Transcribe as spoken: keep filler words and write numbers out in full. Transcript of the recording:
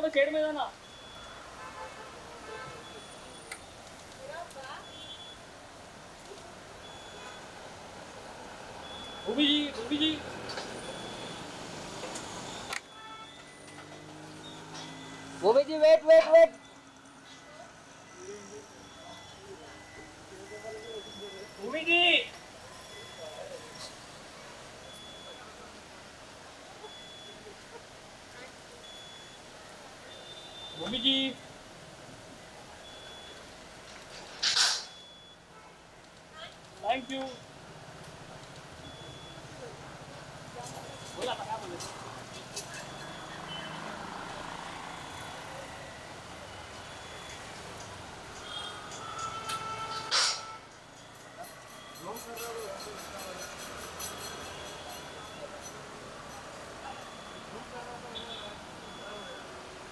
तुम्हें शेड में जाना। Bhumi ji, Bhumi ji, Bhumi ji wait wait wait. Bhumi ji, Bhumi ji, thank you. बोला था क्या बोले?